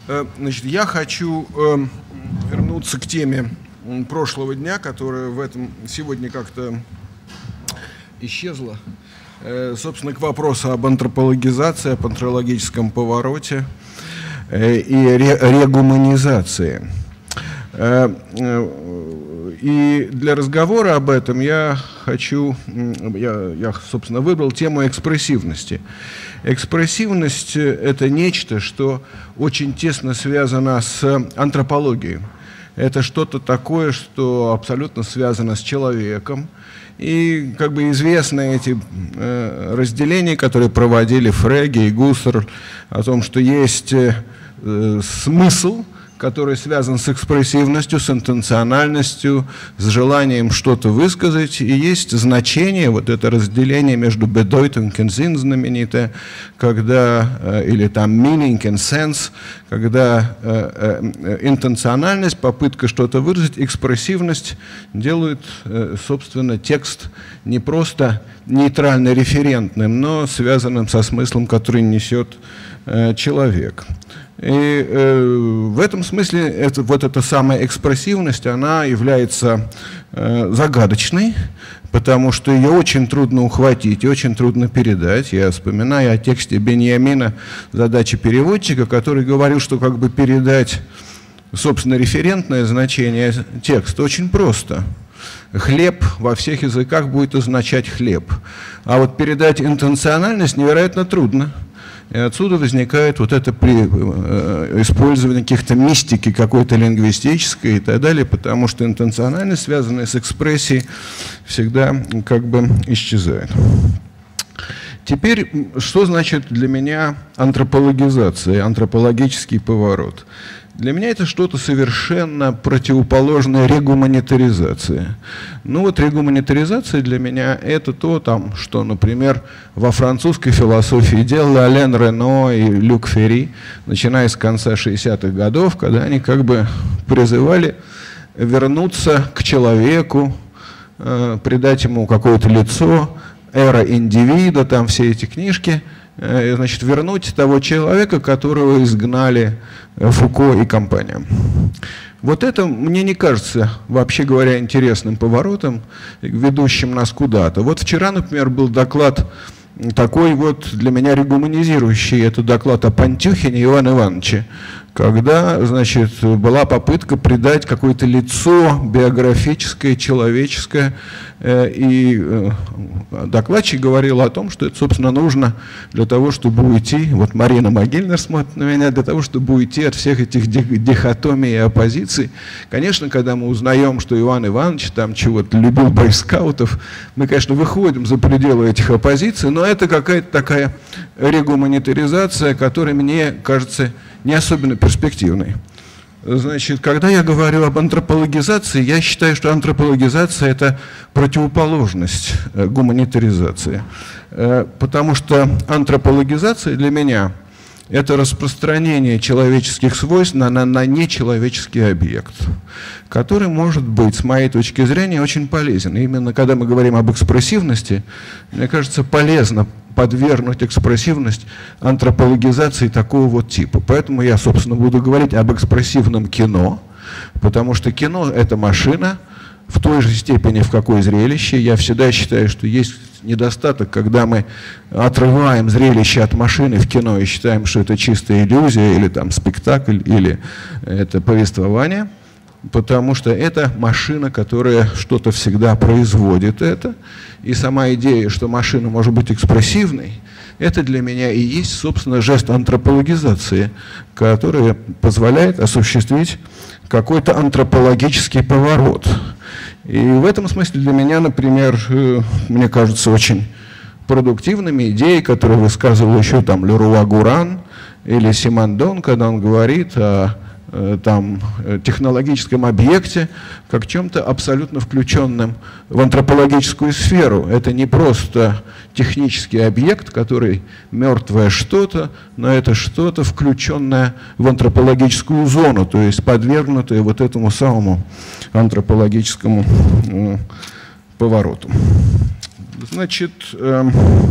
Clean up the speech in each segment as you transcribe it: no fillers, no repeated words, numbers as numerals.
Значит, я хочу вернуться к теме прошлого дня, которая сегодня как-то исчезла. Собственно, к вопросу об антропологизации, об антропологическом повороте и регуманизации. И для разговора об этом я, собственно, выбрал тему экспрессивности. Экспрессивность – это нечто, что очень тесно связано с антропологией. Это что-то такое, что абсолютно связано с человеком. И как бы известны эти разделения, которые проводили Фреге и Гуссерль, о том, что есть смысл, который связан с экспрессивностью, с интенциональностью, с желанием что-то высказать, и есть значение, вот это разделение между Bedeutung und Sinn знаменитое, когда, или там Meaning and Sense, когда интенциональность, попытка что-то выразить, экспрессивность делают, собственно, текст не просто нейтрально-референтным, но связанным со смыслом, который несет человек. И в этом смысле вот эта самая экспрессивность, она является загадочной, потому что ее очень трудно ухватить, очень трудно передать. Я вспоминаю о тексте Беньямина «Задача переводчика», который говорил, что как бы передать, собственно, референтное значение текста очень просто. Хлеб во всех языках будет означать хлеб. А вот передать интенциональность невероятно трудно. И отсюда возникает вот это использование каких-то мистики, какой-то лингвистической и так далее, потому что интенциональность, связанная с экспрессией, всегда как бы исчезает. Теперь, что значит для меня антропологизация, антропологический поворот? Для меня это что-то совершенно противоположное регуманитаризации. Ну вот регуманитаризация для меня это то, что, например, во французской философии делали Ален Рено и Люк Ферри, начиная с конца 60-х годов, когда они как бы призывали вернуться к человеку, придать ему какое-то лицо, эра индивида, там все эти книжки, значит, вернуть того человека, которого изгнали Фуко и компания. Вот это мне не кажется, вообще говоря, интересным поворотом, ведущим нас куда-то. Вот вчера, например, был доклад такой вот для меня регуманизирующий, это доклад о Пантюхине Иване Ивановиче, когда, значит, была попытка придать какое-то лицо биографическое, человеческое, и докладчик говорил о том, что это, собственно, нужно для того, чтобы уйти, вот Марина Могильнер смотрит на меня, для того, чтобы уйти от всех этих дихотомий и оппозиций. Конечно, когда мы узнаем, что Иван Иванович там чего-то любил бойскаутов, мы, конечно, выходим за пределы этих оппозиций, но это какая-то такая регуманитаризация, которая мне кажется не особенно перспективной. Значит, когда я говорю об антропологизации, я считаю, что антропологизация – это противоположность гуманитаризации. Потому что антропологизация для меня – это распространение человеческих свойств на нечеловеческий объект, который может быть, с моей точки зрения, очень полезен. И именно когда мы говорим об экспрессивности, мне кажется, полезно подвергнуть экспрессивность антропологизации такого вот типа. Поэтому я, собственно, буду говорить об экспрессивном кино, потому что кино – это машина, в той же степени, в какой зрелище. Я всегда считаю, что есть недостаток, когда мы отрываем зрелище от машины в кино и считаем, что это чистая иллюзия, или там спектакль, или это повествование, потому что это машина, которая что-то всегда производит это. И сама идея, что машина может быть экспрессивной, это для меня и есть, собственно, жест антропологизации, который позволяет осуществить какой-то антропологический поворот. И в этом смысле для меня, например, мне кажется, очень продуктивными идеи, которые высказывал еще там Леруа Гуран или Симондон, когда он говорит о технологическом объекте, как чем-то абсолютно включенным в антропологическую сферу. Это не просто технический объект, который мертвое что-то, но это что-то, включенное в антропологическую зону, то есть подвергнутое вот этому самому антропологическому повороту. Значит,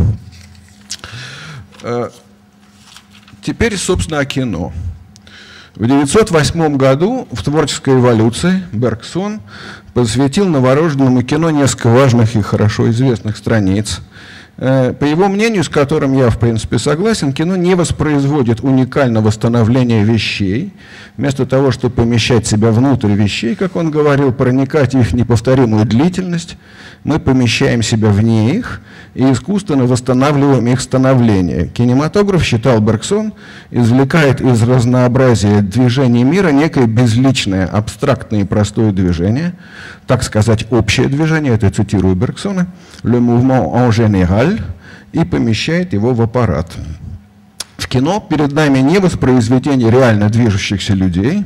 теперь, собственно, о кино. В 1908 году в «Творческой эволюции» Бергсон посвятил новорожденному кино несколько важных и хорошо известных страниц. По его мнению, с которым я, в принципе, согласен, кино не воспроизводит уникального становления вещей. Вместо того, чтобы помещать себя внутрь вещей, как он говорил, проникать в их неповторимую длительность, мы помещаем себя вне их и искусственно восстанавливаем их становление. Кинематограф, считал Бергсон, извлекает из разнообразия движений мира некое безличное, абстрактное и простое движение, так сказать, общее движение, это цитирую Бергсона, «le mouvement en général», и помещает его в аппарат. В кино перед нами не воспроизведение реально движущихся людей,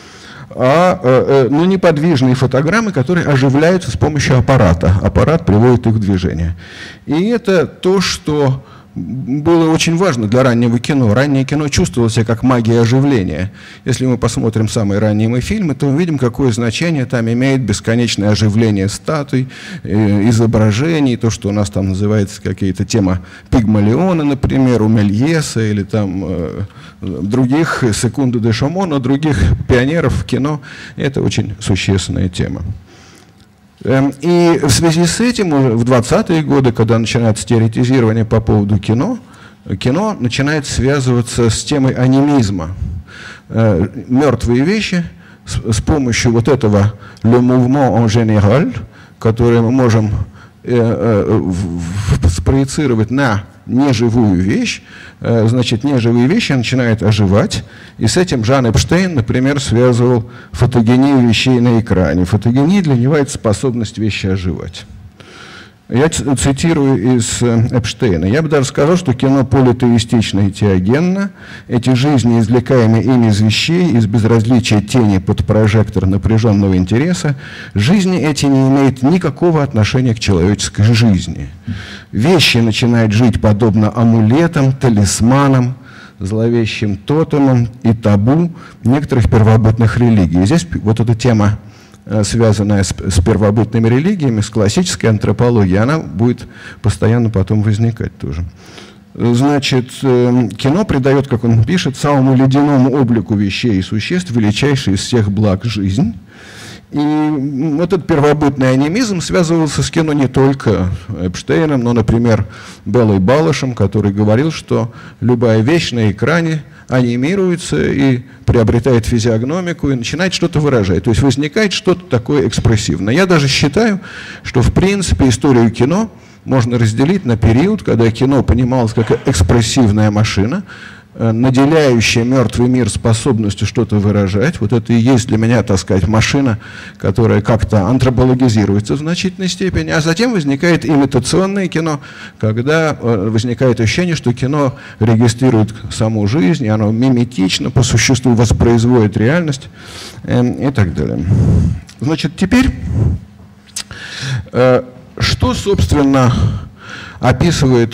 а неподвижные фотограммы, которые оживляются с помощью аппарата. Аппарат приводит их в движение. И это то, что было очень важно для раннего кино. Раннее кино чувствовало себя как магия оживления. Если мы посмотрим самые ранние фильмы, то увидим, какое значение там имеет бесконечное оживление статуй, изображений, то, что у нас там называется какие-то тема Пигмалиона, например, у Мельеса, или там других, Секунды де Шомона, других пионеров в кино. Это очень существенная тема. И в связи с этим в 20-е годы, когда начинается теоретизирование по поводу кино, кино начинает связываться с темой анимизма. Мертвые вещи с помощью вот этого «le mouvement en général», который мы можем спроецировать на неживую вещь, значит, неживые вещи начинают оживать. И с этим Жан Эпштейн, например, связывал фотогению вещей на экране. Фотогения для него — это способность вещи оживать. Я цитирую из Эпштейна. «Я бы даже сказал, что кино политеистично и теогенно. Эти жизни, извлекаемые ими из вещей, из безразличия тени под прожектор напряженного интереса, жизни эти не имеют никакого отношения к человеческой жизни. Вещи начинают жить подобно амулетам, талисманам, зловещим тотемам и табу некоторых первобытных религий». Здесь вот эта тема, связанная с первобытными религиями, с классической антропологией, она будет постоянно потом возникать тоже. Значит, кино придает, как он пишет, самому ледяному облику вещей и существ величайший из всех благ жизнь. И вот этот первобытный анимизм связывался с кино не только Эпштейном, но, например, Беллой Балашем, который говорил, что любая вещь на экране анимируется и приобретает физиогномику и начинает что-то выражать. То есть возникает что-то такое экспрессивное. Я даже считаю, что в принципе историю кино можно разделить на период, когда кино понималось как экспрессивная машина, наделяющая мертвый мир способностью что-то выражать. Вот это и есть для меня, так сказать, машина, которая как-то антропологизируется в значительной степени. А затем возникает имитационное кино, когда возникает ощущение, что кино регистрирует саму жизнь, и оно миметично, по существу воспроизводит реальность и так далее. Значит, теперь, что, собственно, описывает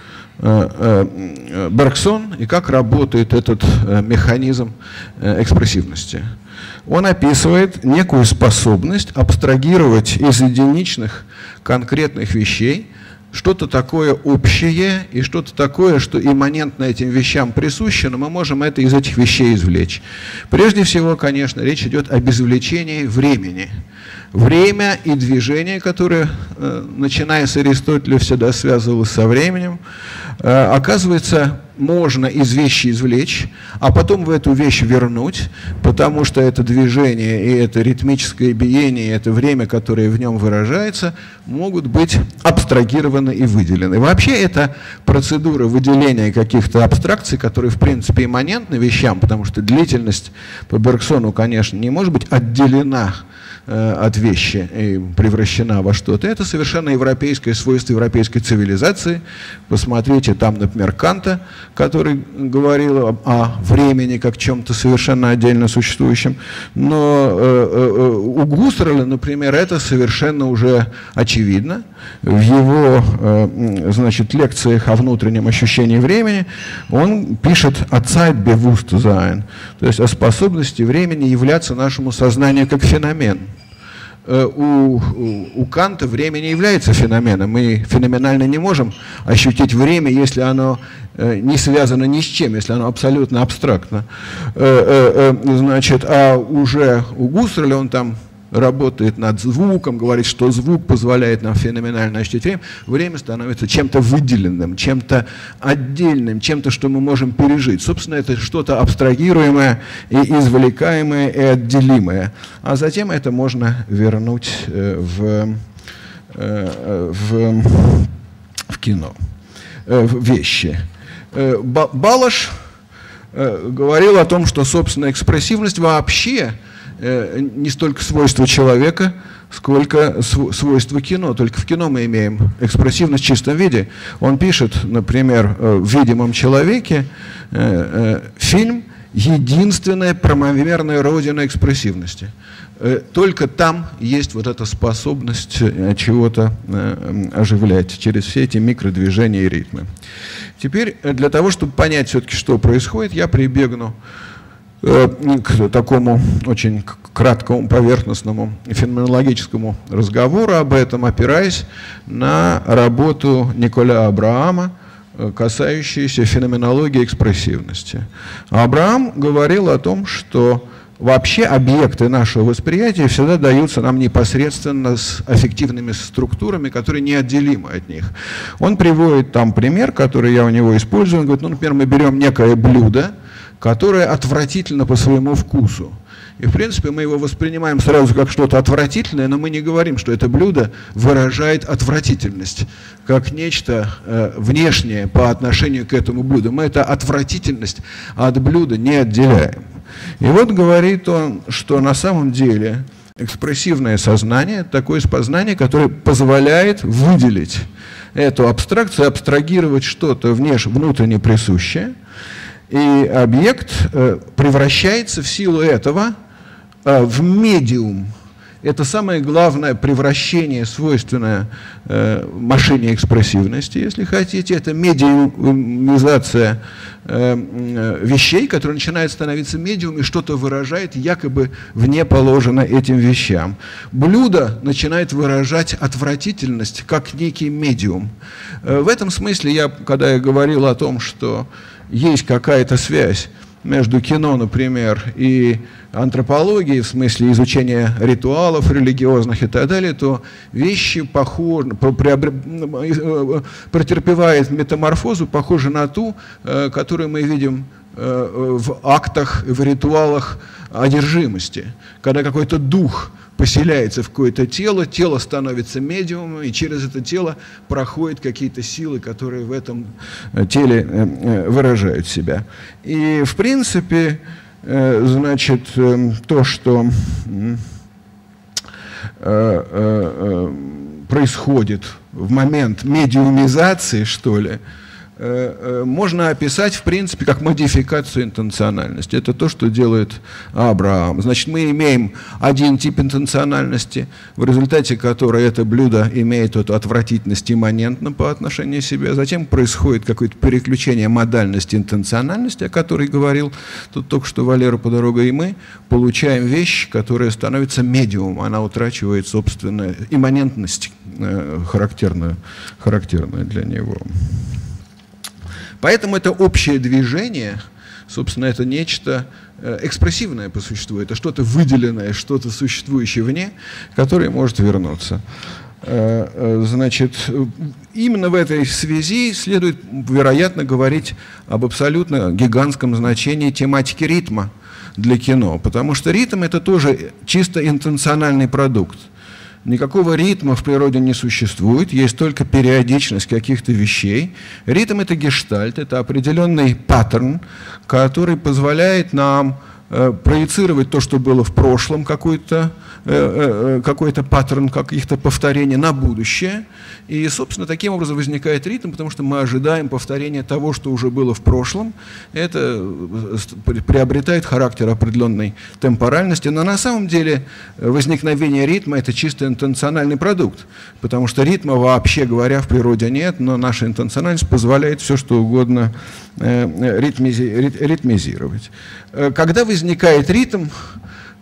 Бергсон и как работает этот механизм экспрессивности. Он описывает некую способность абстрагировать из единичных конкретных вещей что-то такое общее и что-то такое, что имманентно этим вещам присуще, но мы можем это из этих вещей извлечь. Прежде всего, конечно, речь идет об извлечении времени. Время и движение, которое, начиная с Аристотеля, всегда связывалось со временем, оказывается, можно из вещи извлечь, а потом в эту вещь вернуть, потому что это движение и это ритмическое биение, и это время, которое в нем выражается, могут быть абстрагированы и выделены. Вообще это процедура выделения каких-то абстракций, которые в принципе имманентны вещам, потому что длительность по Бергсону, конечно, не может быть отделена от вещи и превращена во что-то. Это совершенно европейское свойство европейской цивилизации. Посмотрите, там, например, Канта, который говорил о времени как чем-то совершенно отдельно существующем. Но у Гуссерля, например, это совершенно уже очевидно. В его, значит, лекциях о внутреннем ощущении времени он пишет о Zeitbewusstsein, то есть о способности времени являться нашему сознанию как феномен. у Канта время не является феноменом. Мы феноменально не можем ощутить время, если оно не связано ни с чем, если оно абсолютно абстрактно. Значит, а уже у Гуссерля он там работает над звуком, говорит, что звук позволяет нам феноменально ощутить время. Время становится чем-то выделенным, чем-то отдельным, чем-то, что мы можем пережить. Собственно, это что-то абстрагируемое и извлекаемое, и отделимое. А затем это можно вернуть в кино, в вещи. Балаш говорил о том, что, собственно, экспрессивность вообще не столько свойство человека, сколько свойство кино. Только в кино мы имеем экспрессивность в чистом виде. Он пишет, например, в «Видимом человеке» фильм «Единственная правомерная родина экспрессивности». Только там есть вот эта способность чего-то оживлять через все эти микродвижения и ритмы. Теперь для того, чтобы понять все-таки, что происходит, я прибегну к такому очень краткому, поверхностному феноменологическому разговору об этом, опираясь на работу Николя Абраама, касающуюся феноменологии экспрессивности. Абраам говорил о том, что вообще объекты нашего восприятия всегда даются нам непосредственно с аффективными структурами, которые неотделимы от них. Он приводит там пример, который я у него использую. Он говорит, ну, например, мы берем некое блюдо, которое отвратительно по своему вкусу. И, в принципе, мы его воспринимаем сразу как что-то отвратительное, но мы не говорим, что это блюдо выражает отвратительность, как нечто внешнее по отношению к этому блюду. Мы эту отвратительность от блюда не отделяем. И вот говорит он, что на самом деле экспрессивное сознание – такое познание, которое позволяет выделить эту абстракцию, абстрагировать что-то внутренне присущее, и объект превращается в силу этого в медиум. Это самое главное превращение, свойственное машине экспрессивности, если хотите. Это медиумизация вещей, которая начинает становиться медиумом и что-то выражает, якобы вне положено этим вещам. Блюдо начинает выражать отвратительность, как некий медиум. В этом смысле, когда я говорил о том, что есть какая-то связь между кино, например, и антропологией, в смысле изучения ритуалов религиозных и так далее, то вещи претерпевают метаморфозу, похожую на ту, которую мы видим в актах, в ритуалах одержимости, когда какой-то дух поселяется в какое-то тело, тело становится медиумом, и через это тело проходят какие-то силы, которые в этом теле выражают себя. И, в принципе, значит, то, что происходит в момент медиумизации, что ли, можно описать, в принципе, как модификацию интенциональности. Это то, что делает Абраам. Значит, мы имеем один тип интенциональности, в результате которой это блюдо имеет эту отвратительность имманентно по отношению к себе. Затем происходит какое-то переключение модальности интенциональности, о которой говорил тут только что Валера по дороге, и мы получаем вещь, которая становится медиумом. Она утрачивает собственную имманентность, характерную для него. Поэтому это общее движение, собственно, это нечто экспрессивное по существу, это что-то выделенное, что-то существующее вне, которое может вернуться. Значит, именно в этой связи следует, вероятно, говорить об абсолютно гигантском значении тематики ритма для кино, потому что ритм – это тоже чисто интенциональный продукт. Никакого ритма в природе не существует, есть только периодичность каких-то вещей. Ритм – это гештальт, это определенный паттерн, который позволяет нам проецировать то, что было в прошлом, какой-то паттерн каких-то повторений на будущее. И, собственно, таким образом возникает ритм, потому что мы ожидаем повторения того, что уже было в прошлом. Это приобретает характер определенной темпоральности. Но на самом деле возникновение ритма – это чисто интенциональный продукт, потому что ритма, вообще говоря, в природе нет, но наша интенциональность позволяет все, что угодно ритмизировать. Когда возникает ритм,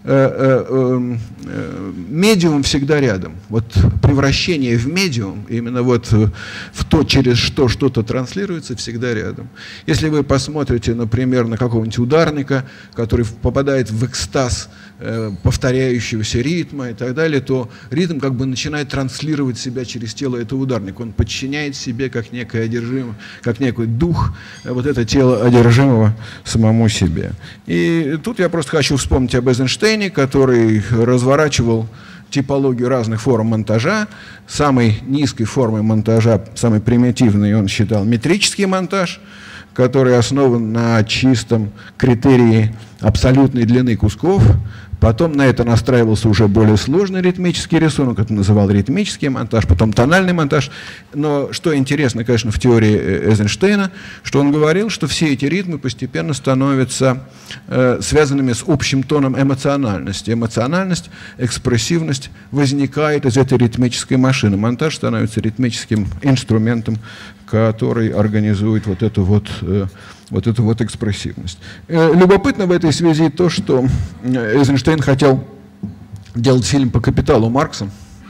медиум всегда рядом. Вот превращение в медиум, именно вот в то, через что что-то транслируется, всегда рядом. Если вы посмотрите, например, на какого-нибудь ударника, который попадает в экстаз повторяющегося ритма и так далее, то ритм как бы начинает транслировать себя через тело этого ударника. Он подчиняет себе как некое одержимое, как некий дух, вот это тело одержимого самому себе. И тут я просто хочу вспомнить об Эйзенштейне, который разворачивал типологию разных форм монтажа. Самой низкой формой монтажа, самой примитивной, он считал метрический монтаж, который основан на чистом критерии абсолютной длины кусков. Потом на это настраивался уже более сложный ритмический рисунок, это называл ритмический монтаж, потом тональный монтаж. Но что интересно, конечно, в теории Эйзенштейна, что он говорил, что все эти ритмы постепенно становятся связанными с общим тоном эмоциональности. Эмоциональность, экспрессивность возникает из этой ритмической машины. Монтаж становится ритмическим инструментом, который организует вот эту вот экспрессивность. Любопытно в этой связи то, что Эйзенштейн хотел делать фильм по «Капиталу» Маркса.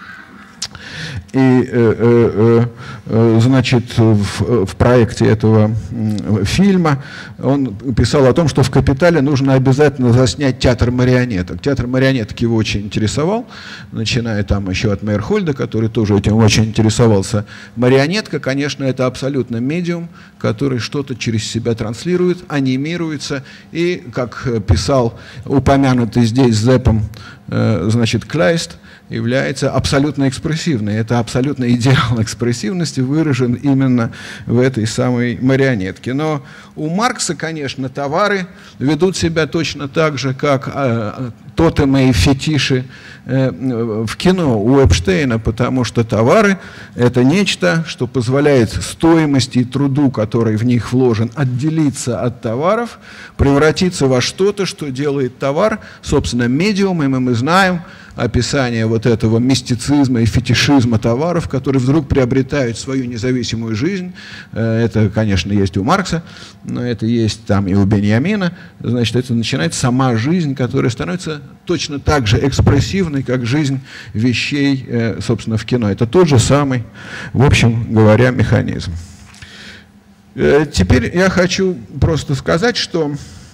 И, значит, в проекте этого фильма он писал о том, что в «Капитале» нужно обязательно заснять театр марионеток. Театр марионеток его очень интересовал, начиная там еще от Мейерхольда, который тоже этим очень интересовался. Марионетка, конечно, это абсолютно медиум, который что-то через себя транслирует, анимируется, и, как писал упомянутый здесь Зеппом, значит, Клайст, является абсолютно экспрессивной. Это абсолютный идеал экспрессивности выражен именно в этой самой марионетке. Но у Маркса, конечно, товары ведут себя точно так же, как тотемы и фетиши в кино у Эпштейна, потому что товары – это нечто, что позволяет стоимости и труду, который в них вложен, отделиться от товаров, превратиться во что-то, что делает товар, собственно, медиумом, и мы знаем описание вот этого мистицизма и фетишизма товаров, которые вдруг приобретают свою независимую жизнь. Это, конечно, есть у Маркса, но это есть там и у Беньямина. Значит, это начинается сама жизнь, которая становится точно так же экспрессивной, как жизнь вещей, собственно, в кино. Это тот же самый, в общем говоря, механизм. Теперь я хочу просто сказать, что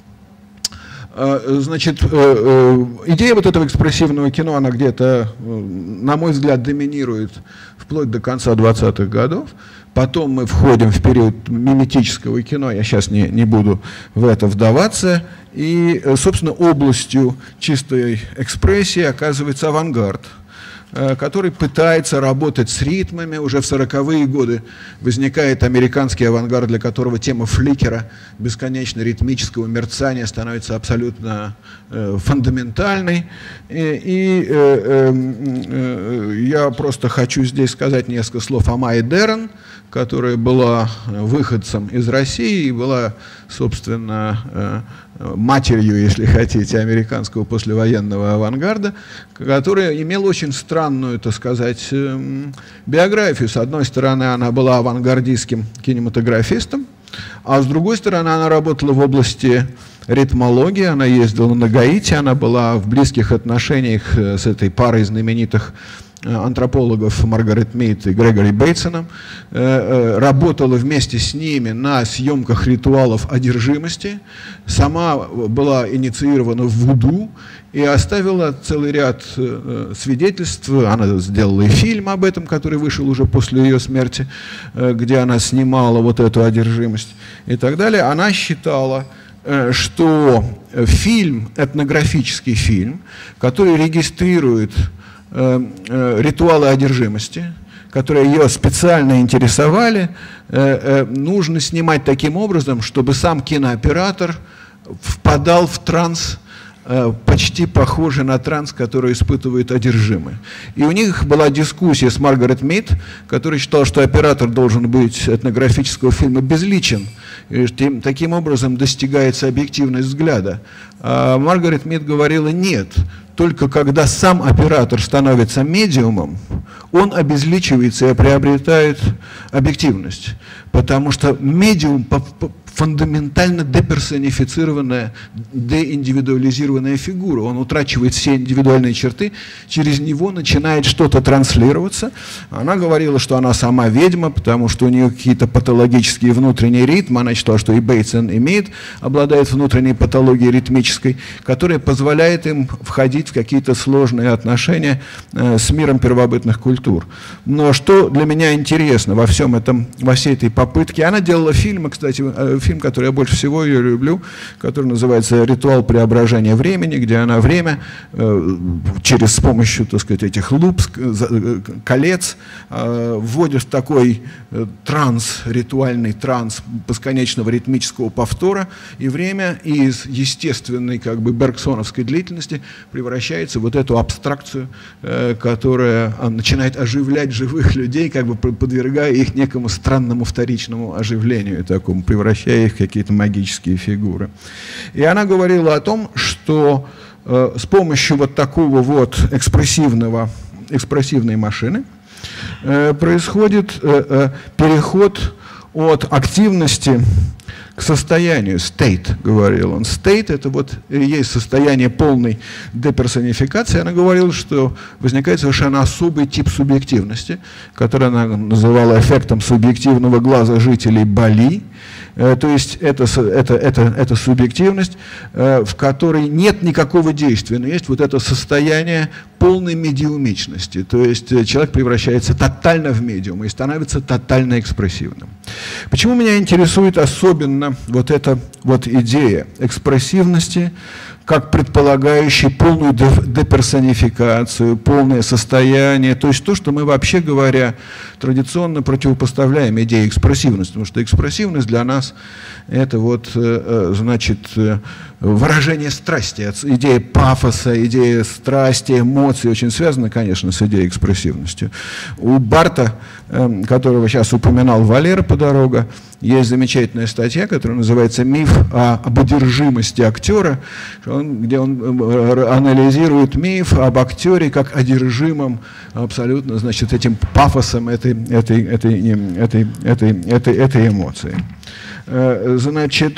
значит, идея вот этого экспрессивного кино, она где-то, на мой взгляд, доминирует вплоть до конца 20-х годов. Потом мы входим в период миметического кино, я сейчас не буду в это вдаваться. И, собственно, областью чистой экспрессии оказывается авангард, который пытается работать с ритмами. Уже в 40-е годы возникает американский авангард, для которого тема фликера, бесконечно ритмического мерцания, становится абсолютно фундаментальной. И я просто хочу здесь сказать несколько слов о Майе Дерен, которая была выходцем из России и была, собственно, матерью, если хотите, американского послевоенного авангарда, которая имела очень странную, так сказать, биографию. С одной стороны, она была авангардистским кинематографистом, а с другой стороны, она работала в области ритмологии, она ездила на Гаити, она была в близких отношениях с этой парой знаменитых антропологов Маргарет Мид и Грегори Бейтсоном, работала вместе с ними на съемках ритуалов одержимости, сама была инициирована в вуду и оставила целый ряд свидетельств. Она сделала и фильм об этом, который вышел уже после ее смерти, где она снимала вот эту одержимость и так далее. Она считала, что фильм, этнографический фильм, который регистрирует ритуалы одержимости, которые ее специально интересовали, нужно снимать таким образом, чтобы сам кинооператор впадал в транс, почти похожий на транс, который испытывает одержимый. И у них была дискуссия с Маргарет Мид, которая считала, что оператор должен быть этнографического фильма безличен, и таким образом достигается объективность взгляда. А Маргарет Мид говорила: нет, только когда сам оператор становится медиумом, он обезличивается и приобретает объективность. Потому что медиум фундаментально деперсонифицированная, деиндивидуализированная фигура. Он утрачивает все индивидуальные черты, через него начинает что-то транслироваться. Она говорила, что она сама ведьма, потому что у нее какие-то патологические внутренние ритмы. Она считала, что и Бейтсон обладает внутренней патологией ритмической, которая позволяет им входить в какие-то сложные отношения с миром первобытных культур. Но что для меня интересно во всем этом, во всей этой попытке, она делала фильмы, кстати, фильм, который я больше всего ее люблю, который называется «Ритуал преображения времени», где она время с помощью, так сказать, этих луп, колец вводит в такой транс, ритуальный транс бесконечного ритмического повтора, и время из естественной, как бы, бергсоновской длительности превращается в вот эту абстракцию, которая начинает оживлять живых людей, как бы подвергая их некому странному вторичному оживлению, такому, превращая их в какие-то магические фигуры. И она говорила о том, что с помощью вот такого вот экспрессивной машины происходит переход от активности к состоянию, state, говорил он. State — это вот есть состояние полной деперсонификации. Она говорила, что возникает совершенно особый тип субъективности, который она называла эффектом субъективного глаза жителей Бали. То есть это субъективность, в которой нет никакого действия, но есть вот это состояние полной медиумичности. То есть человек превращается тотально в медиум и становится тотально экспрессивным. Почему меня интересует особенно вот эта вот идея экспрессивности, как предполагающий полную деперсонификацию, полное состояние, то есть то, что мы, вообще говоря, традиционно противопоставляем идее экспрессивности, потому что экспрессивность для нас — это вот, значит, выражение страсти, идея пафоса, идея страсти, эмоций очень связана, конечно, с идеей экспрессивности. У Барта, которого сейчас упоминал Валера по дорога, есть замечательная статья, которая называется «Миф об одержимости актера», где он анализирует миф об актере как одержимом абсолютно, значит, этим пафосом этой эмоции. Значит,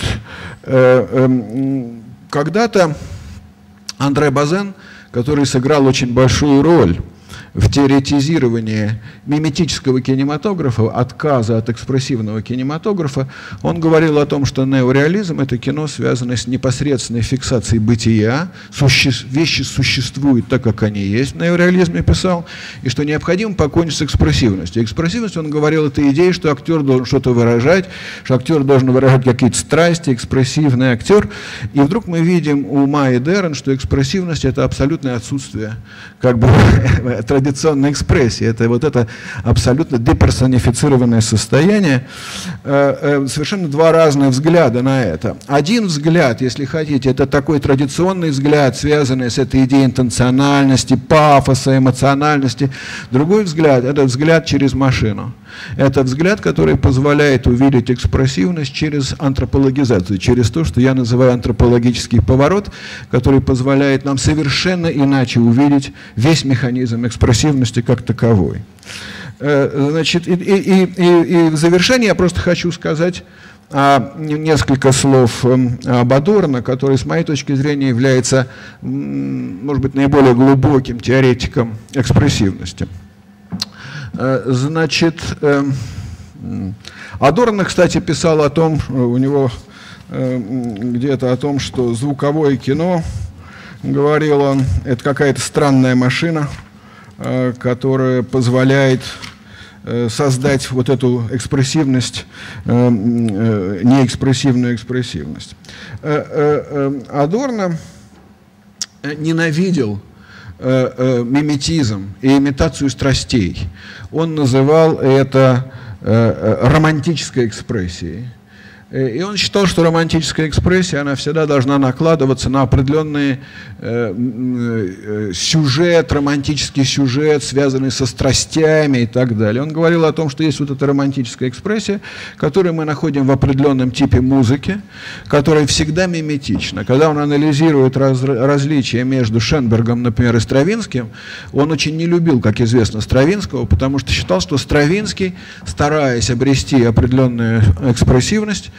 когда-то Андре Базен, который сыграл очень большую роль в теоретизировании миметического кинематографа, отказа от экспрессивного кинематографа, он говорил о том, что неореализм — это кино, связанное с непосредственной фиксацией бытия, вещи существуют так, как они есть, в неореализме писал, и что необходимо покончить с экспрессивностью. Экспрессивность, он говорил, это идея, что актер должен что-то выражать, что актер должен выражать какие-то страсти, экспрессивный актер, и вдруг мы видим у Майи Дерен, что экспрессивность — это абсолютное отсутствие, как бы, традиционной экспрессии. Это вот это абсолютно деперсонифицированное состояние. Совершенно два разных взгляда на это. Один взгляд, если хотите, это такой традиционный взгляд, связанный с этой идеей интенциональности, пафоса, эмоциональности. Другой взгляд — это взгляд через машину. Это взгляд, который позволяет увидеть экспрессивность через антропологизацию, через то, что я называю антропологический поворот, который позволяет нам совершенно иначе увидеть весь механизм экспрессивности как таковой. Значит, и в завершение я просто хочу сказать несколько слов об Адорно, который, с моей точки зрения, является, может быть, наиболее глубоким теоретиком экспрессивности. Значит, Адорно, кстати, писал о том, у него где-то о том, что звуковое кино, говорил он, это какая-то странная машина, которая позволяет создать вот эту экспрессивность, неэкспрессивную экспрессивность. Адорно ненавидел миметизм и имитацию страстей. Он называл это романтической экспрессией. И он считал, что романтическая экспрессия, она всегда должна накладываться на определенный сюжет, романтический сюжет, связанный со страстями и так далее. Он говорил о том, что есть вот эта романтическая экспрессия, которую мы находим в определенном типе музыки, которая всегда миметична. Когда он анализирует различия между Шенбергом, например, и Стравинским, он очень не любил, как известно, Стравинского, потому что считал, что Стравинский, стараясь обрести определенную экспрессивность,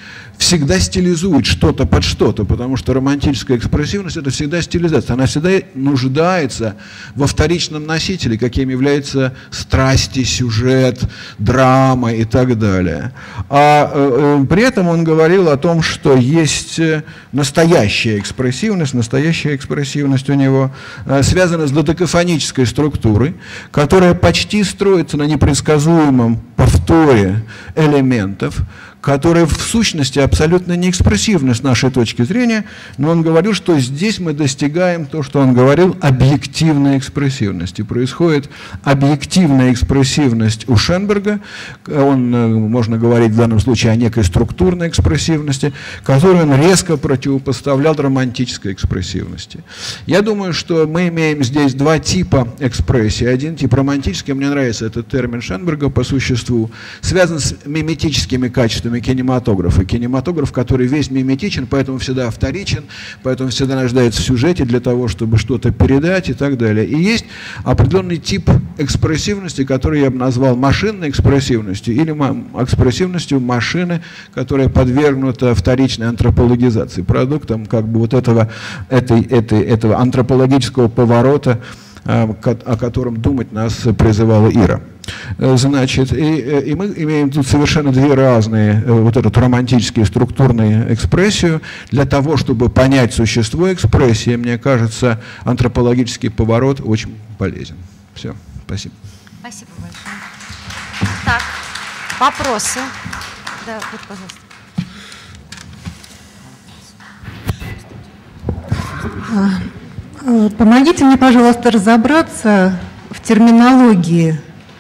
всегда стилизует что-то под что-то, потому что романтическая экспрессивность – это всегда стилизация. Она всегда нуждается во вторичном носителе, каким является страсти, сюжет, драма и так далее. А при этом он говорил о том, что есть настоящая экспрессивность. Настоящая экспрессивность у него связана с додекафонической структурой, которая почти строится на непредсказуемом повторе элементов, которые в сущности абсолютно неэкспрессивны с нашей точки зрения, но он говорил, что здесь мы достигаем то, что он говорил, объективной экспрессивности. Происходит объективная экспрессивность у Шенберга, можно говорить в данном случае о некой структурной экспрессивности, которую он резко противопоставлял романтической экспрессивности. Я думаю, что мы имеем здесь два типа экспрессии. Один тип романтический, мне нравится этот термин Шенберга по существу, связан с миметическими качествами кинематографа. Кинематограф, который весь миметичен, поэтому всегда вторичен, поэтому всегда нуждается в сюжете для того, чтобы что-то передать и так далее. И есть определенный тип экспрессивности, который я бы назвал машинной экспрессивностью или экспрессивностью машины, которая подвергнута вторичной антропологизации, продуктом как бы вот этого антропологического поворота, о котором думать нас призывала Ира. Значит, и мы имеем тут совершенно две разные, вот эту романтическую структурную экспрессию. Для того, чтобы понять существо экспрессии, мне кажется, антропологический поворот очень полезен. Все, спасибо. Спасибо большое. Так, вопросы? Да, вот, пожалуйста. Помогите мне, пожалуйста, разобраться в терминологии.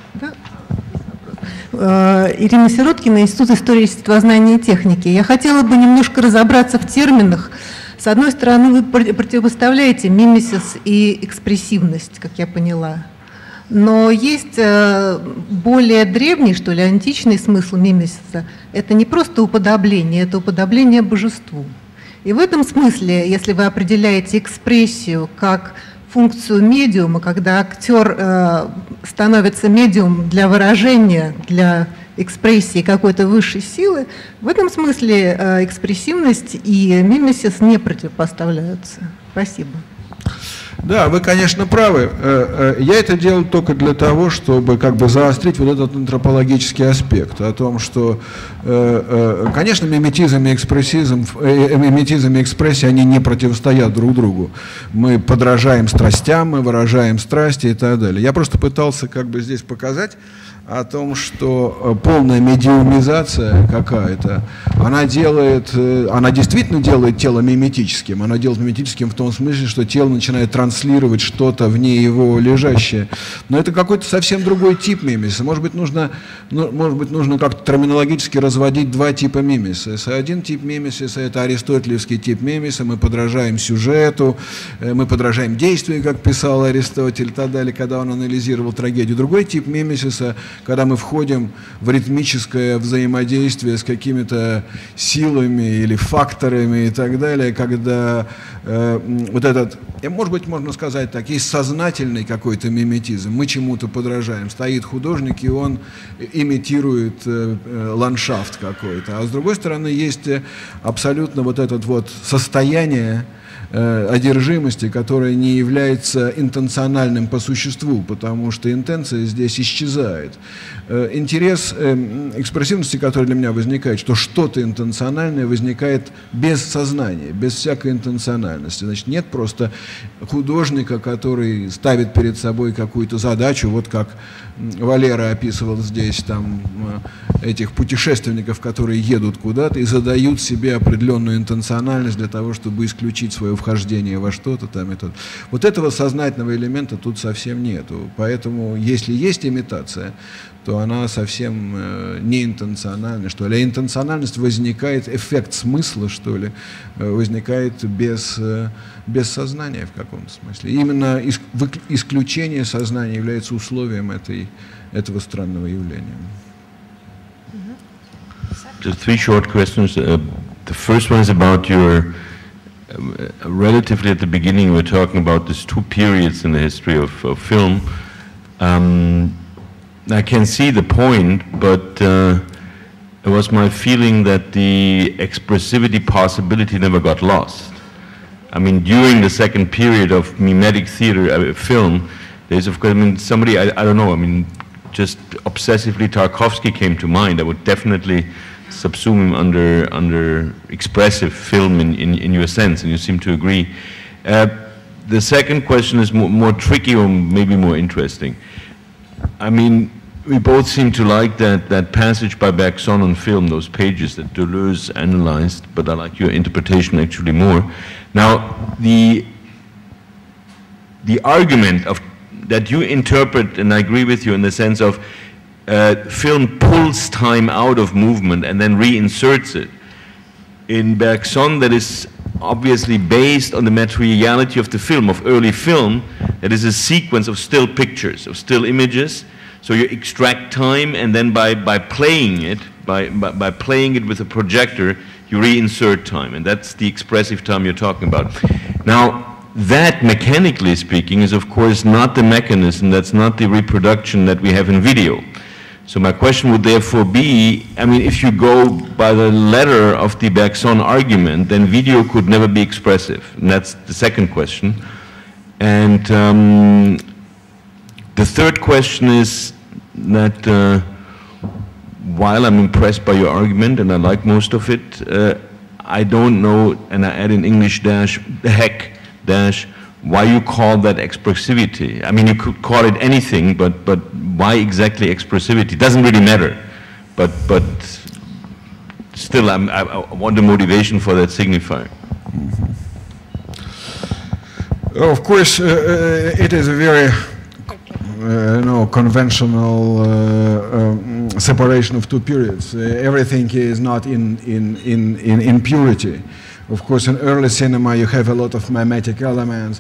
Ирина Сироткина, Институт истории естествознания и техники. Я хотела бы немножко разобраться в терминах. С одной стороны, вы противопоставляете мимесис и экспрессивность, как я поняла. Но есть более древний, что ли, античный смысл мимесиса. Это не просто уподобление, это уподобление божеству. И в этом смысле, если вы определяете экспрессию как функцию медиума, когда актер становится медиумом для выражения, для экспрессии какой-то высшей силы, в этом смысле экспрессивность и мимесис не противопоставляются. Спасибо. Да, вы, конечно, правы. Я это делал только для того, чтобы как бы заострить вот этот антропологический аспект о том, что, конечно, миметизм и экспрессия, они не противостоят друг другу. Мы подражаем страстям, мы выражаем страсти и так далее. Я просто пытался как бы здесь показать о том, что полная медиумизация какая-то, она действительно делает тело миметическим. Она делает миметическим в том смысле, что тело начинает транслировать что-то вне его лежащее. Но это какой-то совсем другой тип мимесиса. Может быть, нужно как-то терминологически разводить два типа мимесиса. Один тип мимесиса – это аристотелевский тип мимесиса. Мы подражаем сюжету, мы подражаем действию, как писал Аристотель, и так далее, когда он анализировал трагедию. Другой тип мимесиса – когда мы входим в ритмическое взаимодействие с какими-то силами или факторами и так далее, когда вот этот, может быть, можно сказать так, есть сознательный какой-то миметизм, мы чему-то подражаем, стоит художник, и он имитирует ландшафт какой-то, а с другой стороны есть абсолютно вот это вот состояние одержимости, которая не является интенциональным по существу, потому что интенция здесь исчезает. Интерес экспрессивности, который для меня возникает, что что-то интенциональное возникает без сознания, без всякой интенциональности. Значит, нет просто художника, который ставит перед собой какую-то задачу, вот как Валера описывал здесь там этих путешественников, которые едут куда-то и задают себе определенную интенциональность для того, чтобы исключить свое вхождение во что-то там и то. Вот этого сознательного элемента тут совсем нету. Поэтому, если есть имитация, то она совсем не интенциональна, что ли. А интенциональность возникает, эффект смысла, что ли, возникает без сознания в каком-то смысле. И именно исключение сознания является условием этого странного явления. Just three short questions. The first one is about your, relatively at the beginning, we were talking about these two periods in the history of film. I can see the point, but it was my feeling that the expressivity possibility never got lost. I mean, during the second period of mimetic theater film, there's of course, I mean, somebody, I don't know, I mean, just obsessively Tarkovsky came to mind. I would definitely subsume him under expressive film in your sense, and you seem to agree. The second question is more tricky or maybe more interesting. I mean, we both seem to like that passage by Bergson on film, those pages that Deleuze analyzed, but I like your interpretation actually more. Now, the argument of that you interpret, and I agree with you in the sense of film pulls time out of movement and then reinserts it. In Bergson, that is obviously based on the materiality of the film, of early film, that is a sequence of still pictures, of still images. So you extract time, and then by playing it, by playing it with a projector, you reinsert time, and that's the expressive time you're talking about. Now, that, mechanically speaking, is of course not the mechanism, that's not the reproduction that we have in video. So my question would therefore be, I mean, if you go by the letter of the Bergson argument, then video could never be expressive, and that's the second question. And the third question is that while I'm impressed by your argument, and I like most of it, I don't know, and I add in English dash, why you call that expressivity. I mean, you could call it anything, but why exactly expressivity? Doesn't really matter. But still, I want the motivation for that signifier. Of course, it is a very conventional separation of two periods. Everything is not in purity. Of course, in early cinema, you have a lot of mimetic elements.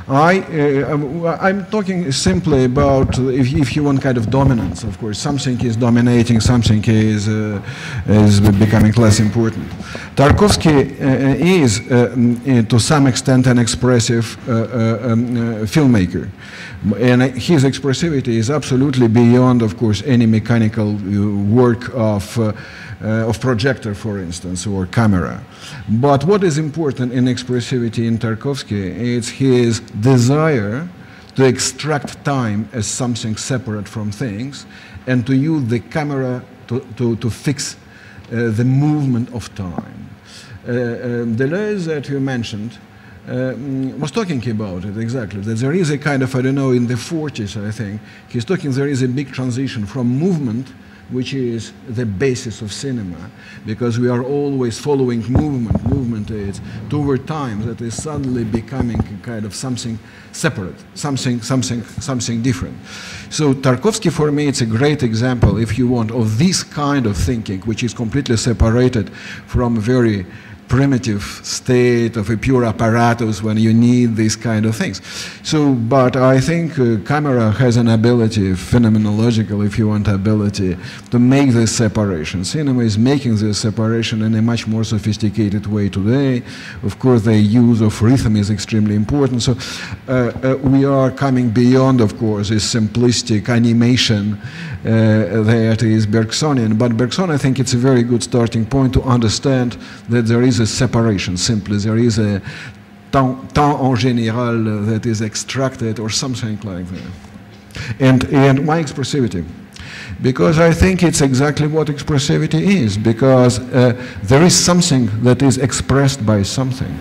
I'm talking simply about, if you want, kind of dominance. Of course, something is dominating, something is becoming less important. Tarkovsky is, to some extent, an expressive filmmaker. And his expressivity is absolutely beyond, of course, any mechanical work of projector, for instance, or camera. But what is important in expressivity in Tarkovsky is his desire to extract time as something separate from things and to use the camera to fix the movement of time. Deleuze, that you mentioned, was talking about it exactly, that there is a kind of, I don't know, in the 40s, I think, he's talking there is a big transition from movement, which is the basis of cinema, because we are always following movement. Movement is toward time that is suddenly becoming kind of something separate, something different. So Tarkovsky, for me, it's a great example, if you want, of this kind of thinking, which is completely separated from very primitive state of a pure apparatus when you need these kind of things. So, but I think camera has an ability, phenomenological, if you want, ability to make this separation. Cinema is making this separation in a much more sophisticated way today. Of course, the use of rhythm is extremely important. So we are coming beyond, of course, this simplistic animation that is Bergsonian. But Bergson, I think it's a very good starting point to understand that there is a separation, simply. There is a temps en général that is extracted or something like that. And why expressivity? Because I think it's exactly what expressivity is, because there is something that is expressed by something.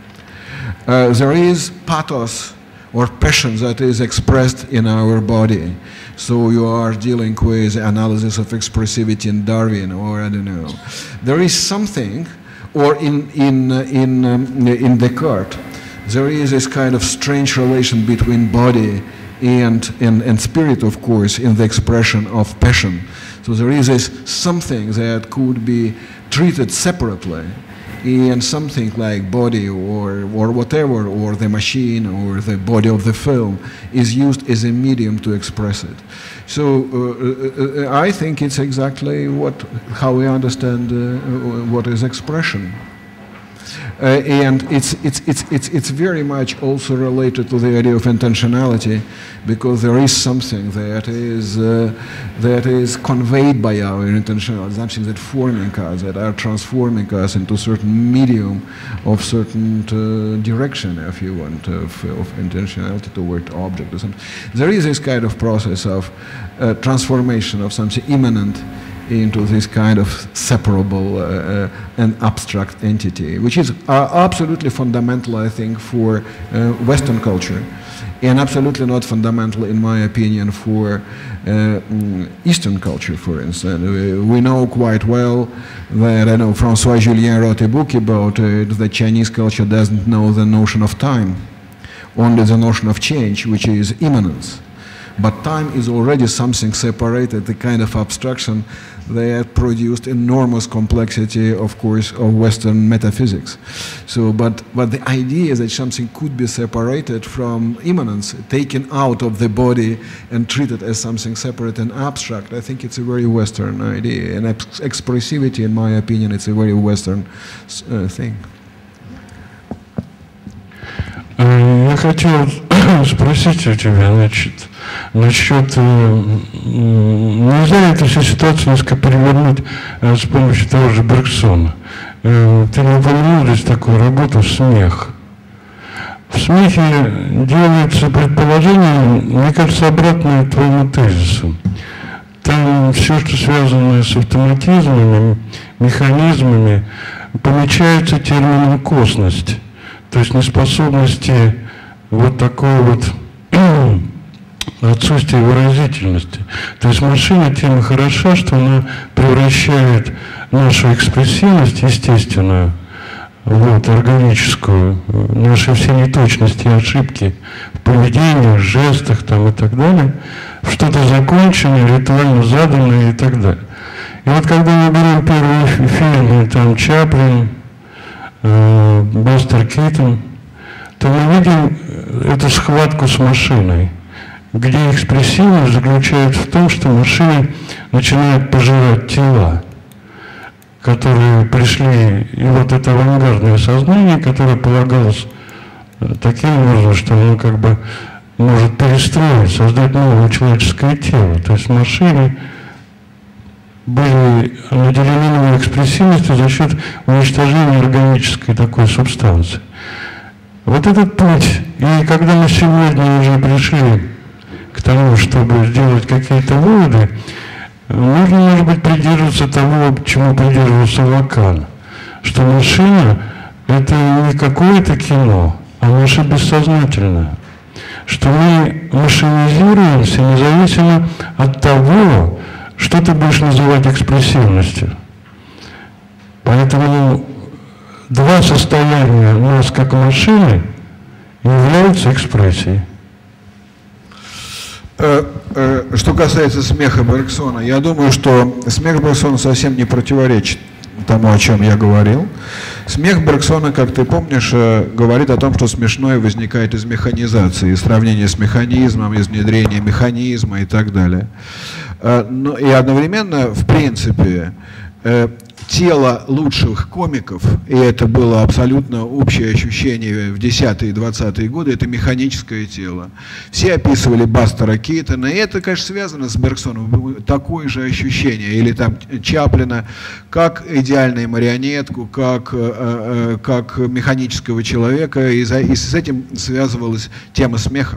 There is pathos or passion that is expressed in our body. So you are dealing with analysis of expressivity in Darwin, or I don't know. There is something, or in Descartes, there is this kind of strange relation between body and spirit, of course, in the expression of passion. So there is this something that could be treated separately, and something like body or whatever, or the machine or the body of the film is used as a medium to express it. So I think it's exactly how we understand what is expression. And it's very much also related to the idea of intentionality, because there is something that is conveyed by our intentionality, something that forming us, that are transforming us into a certain medium of certain direction, if you want, of intentionality toward object or something. There is this kind of process of transformation of something immanent into this kind of separable and abstract entity, which is absolutely fundamental, I think, for Western culture, and absolutely not fundamental, in my opinion, for Eastern culture, for instance. We know quite well that, I know François Julien wrote a book about it, that Chinese culture doesn't know the notion of time, only the notion of change, which is immanence. But time is already something separated, the kind of abstraction that produced enormous complexity, of course, of Western metaphysics. So, but the idea that something could be separated from immanence, taken out of the body and treated as something separate and abstract, I think it's a very Western idea. And expressivity, in my opinion, it's a very Western thing. Я хотел спросить у тебя, значит, насчет, нельзя ли эту всю ситуацию несколько перевернуть с помощью того же Бергсона? Ты не упомянул здесь такую работу «Смех». В смехе делается предположение, мне кажется, обратное твоему тезису. Там все, что связано с автоматизмами, механизмами, помечается термином «косность». То есть неспособности вот такой вот отсутствие выразительности. То есть машина тем и хороша, что она превращает нашу экспрессивность естественную, вот, органическую, наши все неточности и ошибки в поведении, в жестах там, и так далее, в что-то законченное, ритуально заданное и так далее. И вот когда мы берем первые фильмы, там Чаплин, Бастер Кейтон, то мы видим эту схватку с машиной, где экспрессивность заключается в том, что машины начинают пожирать тела, которые пришли, и вот это авангардное сознание, которое полагалось таким образом, что оно как бы может перестроить, создать новое человеческое тело. То есть машины были наделены новой экспрессивностью за счет уничтожения органической такой субстанции. Вот этот путь, и когда мы сегодня уже пришли к тому, чтобы сделать какие-то выводы, нужно, может быть, придерживаться того, чему придерживался Лакан, что машина — это не какое-то кино, а наше бессознательное, что мы машинизируемся независимо от того, что ты будешь называть экспрессивностью. Поэтому два состояния нас как машины являются экспрессией. Что касается смеха Бергсона, я думаю, что смех Бергсона совсем не противоречит тому, о чем я говорил. Смех Бергсона, как ты помнишь, говорит о том, что смешное возникает из механизации, из сравнения с механизмом, из внедрения механизма и так далее. Но и одновременно, в принципе, тело лучших комиков, и это было абсолютно общее ощущение в 10-е и 20-е годы, это механическое тело. Все описывали Бастера Кейтона, и это, конечно, связано с Бергсоном, такое же ощущение, или там Чаплина, как идеальную марионетку, как механического человека, и с этим связывалась тема смеха.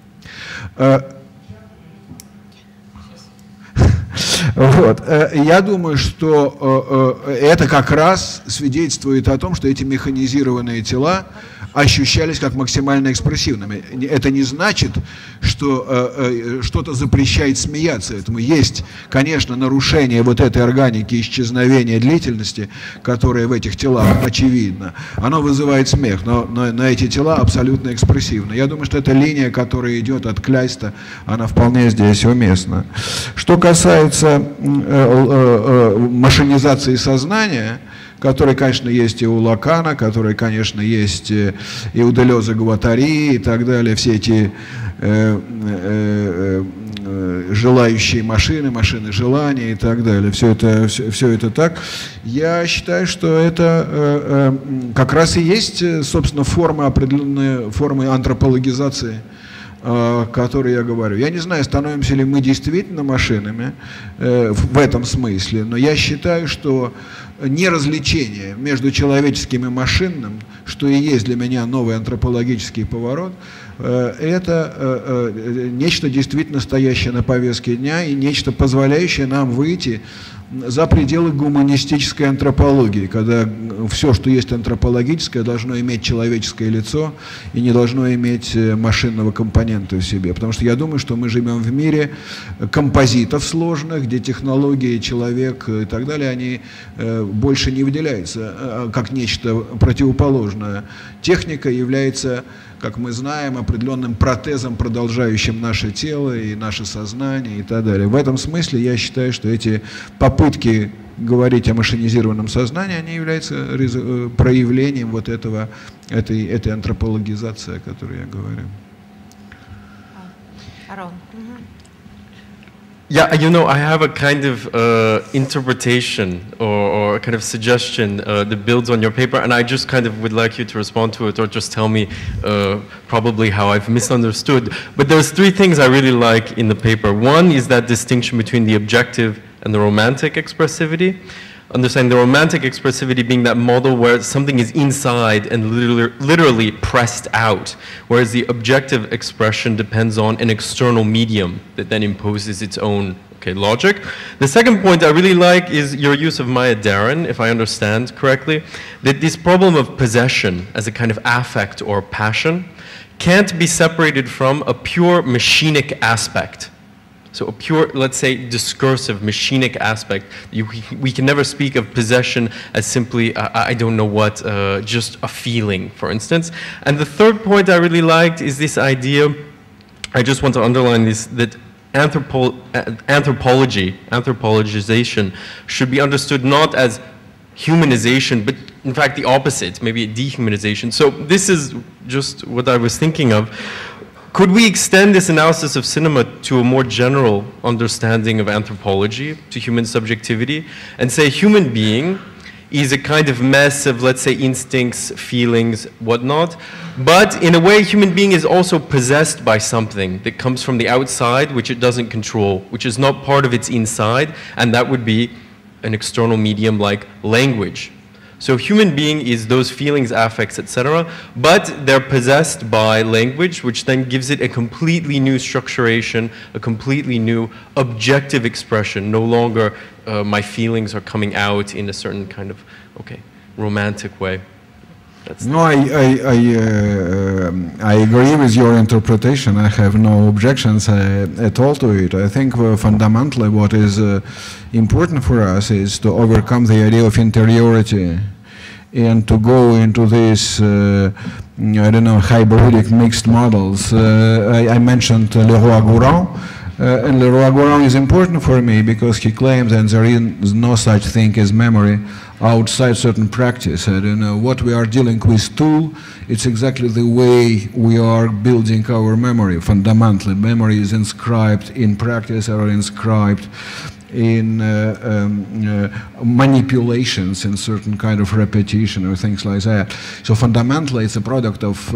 Вот. Я думаю, что это как раз свидетельствует о том, что эти механизированные тела ощущались как максимально экспрессивными. Это не значит, что что-то запрещает смеяться. Этому есть, конечно, нарушение вот этой органики, исчезновения длительности, которое в этих телах очевидно. Оно вызывает смех, но эти тела абсолютно экспрессивны. Я думаю, что эта линия, которая идет от Кляйста, она вполне здесь уместна. Что касается машинизации сознания, который, конечно, есть и у Лакана, который, конечно, есть и у Делеза-Гуаттари и так далее, все эти желающие машины, машины желания и так далее. Все это так. Я считаю, что это как раз и есть, собственно, определенные формы антропологизации, о которой я говорю. Я не знаю, становимся ли мы действительно машинами в этом смысле, но я считаю, что неразличение между человеческим и машинным, что и есть для меня новый антропологический поворот, это нечто действительно стоящее на повестке дня и нечто, позволяющее нам выйти за пределы гуманистической антропологии, когда все, что есть антропологическое, должно иметь человеческое лицо и не должно иметь машинного компонента в себе. Потому что я думаю, что мы живем в мире композитов сложных, где технологии, человек и так далее, они больше не выделяются как нечто противоположное. Техника является, как мы знаем, определенным протезом, продолжающим наше тело и наше сознание и так далее. В этом смысле я считаю, что эти попытки говорить о машинизированном сознании, они являются проявлением вот этой антропологизации, о которой я говорю. Арон. Yeah, you know, I have a kind of interpretation or a kind of suggestion that builds on your paper, and I just kind of would like you to respond to it or just tell me probably how I've misunderstood. But there's three things I really like in the paper. One is that distinction between the objective and the romantic expressivity. Understand the romantic expressivity being that model where something is inside and literally pressed out, whereas the objective expression depends on an external medium that then imposes its own logic. The second point I really like is your use of Maya Deren, if I understand correctly, that this problem of possession as a kind of affect or passion can't be separated from a pure machinic aspect. So a pure, let's say, discursive, machinic aspect. We can never speak of possession as simply, I don't know what, just a feeling, for instance. And the third point I really liked is this idea, I just want to underline this, that anthropologization should be understood not as humanization, but in fact the opposite, maybe a dehumanization. So this is just what I was thinking of. Could we extend this analysis of cinema to a more general understanding of anthropology, to human subjectivity, and say human being is a kind of mess of, let's say, instincts, feelings, whatnot, but in a way human being is also possessed by something that comes from the outside, which it doesn't control, which is not part of its inside, and that would be an external medium like language. So human being is those feelings, affects, etc., but they're possessed by language, which then gives it a completely new structuration, a completely new objective expression. No longer my feelings are coming out in a certain kind of, romantic way. No, I agree with your interpretation. I have no objections at all to it. I think fundamentally what is important for us is to overcome the idea of interiority and to go into this, hybridic mixed models. I mentioned Leroi-Gourhan. And Leroi-Gourhan is important for me because he claims that there is no such thing as memory outside certain practice. I don't know what we are dealing with tool. It's exactly the way we are building our memory. Fundamentally, memory is inscribed in practice or inscribed in manipulations and certain kind of repetition or things like that. So fundamentally, it's a product of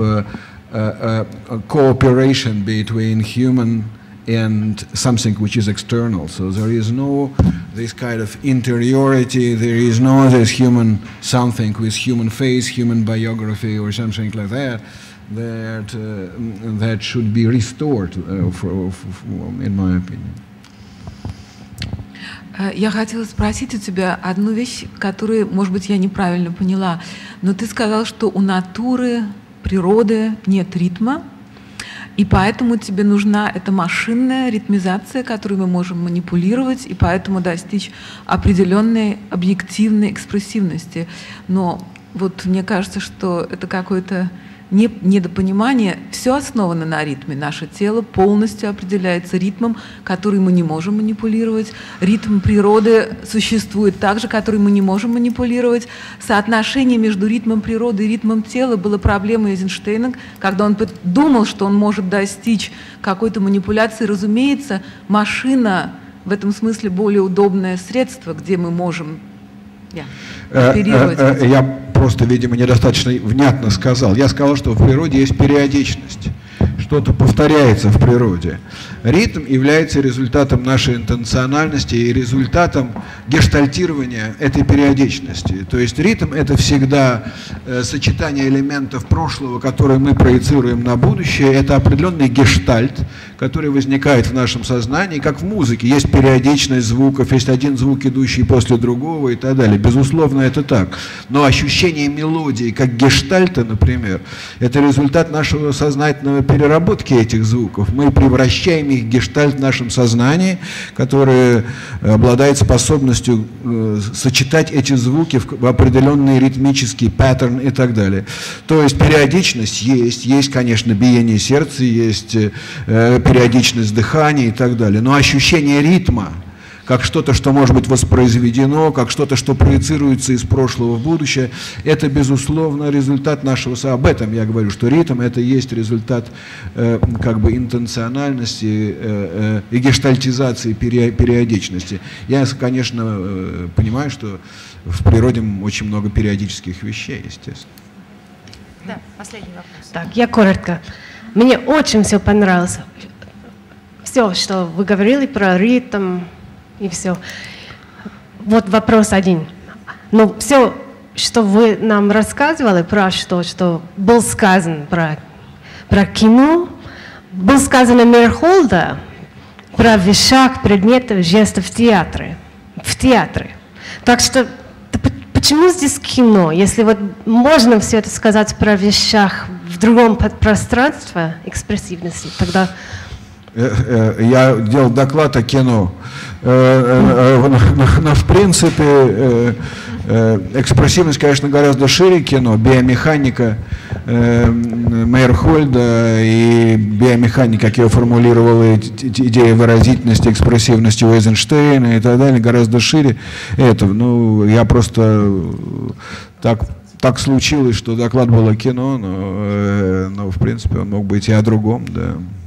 cooperation between human and something which is external. So there is no this kind of interiority, there is no this human something with human face, human biography or something like that, that should be restored, in my opinion. Я хотела спросить у тебя одну вещь, которую, может быть, я неправильно поняла, но ты сказал, что у натуры, природы нет ритма, и поэтому тебе нужна эта машинная ритмизация, которую мы можем манипулировать, и поэтому достичь определенной объективной экспрессивности. Но вот мне кажется, что это какой-то недопонимание. Все основано на ритме. Наше тело полностью определяется ритмом, который мы не можем манипулировать. Ритм природы существует также, который мы не можем манипулировать. Соотношение между ритмом природы и ритмом тела было проблемой Эйзенштейна, когда он думал, что он может достичь какой-то манипуляции. Разумеется, машина в этом смысле более удобное средство, где мы можем оперировать. Я просто, видимо, недостаточно внятно сказал. Я сказал, что в природе есть периодичность. Что-то повторяется в природе. Ритм является результатом нашей интенциональности и результатом гештальтирования этой периодичности. То есть ритм — это всегда сочетание элементов прошлого, которые мы проецируем на будущее. Это определенный гештальт, который возникает в нашем сознании, как в музыке. Есть периодичность звуков, есть один звук, идущий после другого и так далее. Безусловно, это так. Но ощущение мелодии, как гештальта, например, это результат нашего сознательного переработки этих звуков. Мы превращаем их в гештальт в нашем сознании, который обладает способностью сочетать эти звуки в определенный ритмический паттерн и так далее. То есть периодичность есть, конечно, биение сердца, есть периодичность дыхания и так далее. Но ощущение ритма, как что-то, что может быть воспроизведено, как что-то, что проецируется из прошлого в будущее, это, безусловно, результат нашего... Об этом я говорю, что ритм — это есть результат как бы интенциональности и гештальтизации периодичности. Я, конечно, понимаю, что в природе очень много периодических вещей, естественно. Да, последний вопрос. Так, я коротко. Мне очень все понравилось. Все, что вы говорили про ритм и все. Вот вопрос один. Но все, что вы нам рассказывали про что был сказано про кино, был сказано Мейерхольда про вещах, предметов, жестов в театре. Так что почему здесь кино? Если вот можно все это сказать про вещах в другом пространстве экспрессивности, тогда... Я делал доклад о кино. Но в принципе экспрессивность, конечно, гораздо шире кино. Биомеханика Мейерхольда и биомеханика, как я формулировал, идея выразительности, экспрессивности у Эйзенштейна и так далее, гораздо шире этого. Ну, я просто так случилось, что доклад был о кино, но в принципе он мог быть и о другом, да.